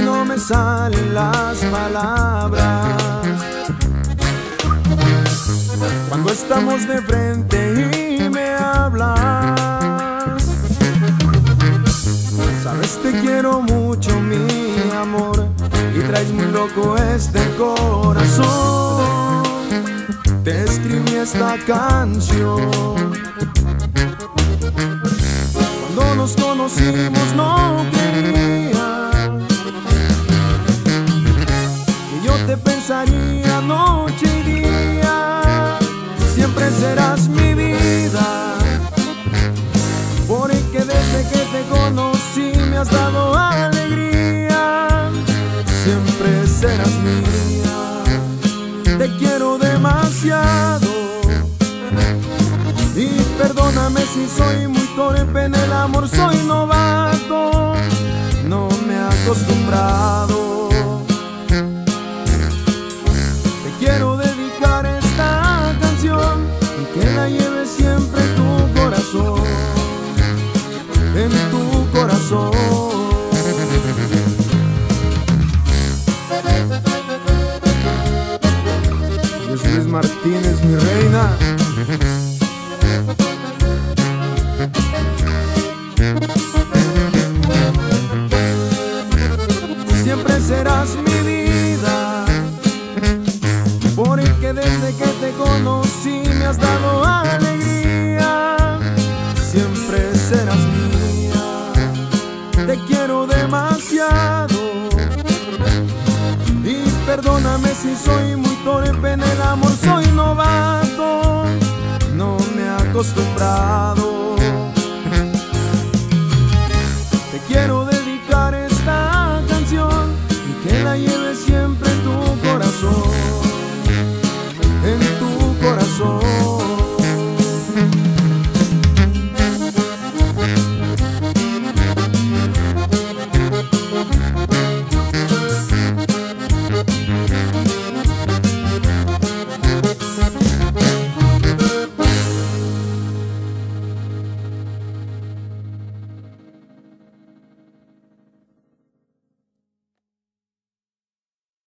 no me salen las palabras. Cuando estamos de frente y me hablas, sabes, te quiero mucho, mi amor, y traes muy loco este corazón. Te escribí esta canción. Cuando nos conocimos no creía que yo te pensaría noche y día. Siempre serás mi vida, porque desde que te conocí me has dado alegría. Siempre serás mía, te quiero demasiado. Y perdóname si soy muy torpe en el amor, soy novato, no me he acostumbrado. Te quiero dedicar esta canción y que la lleves siempre en tu corazón, en tu corazón. Luis Martínez, mi reina. Siempre serás mi vida, porque desde que te conocí me has dado alegría. Siempre serás mía, te quiero demasiado. Y perdóname si soy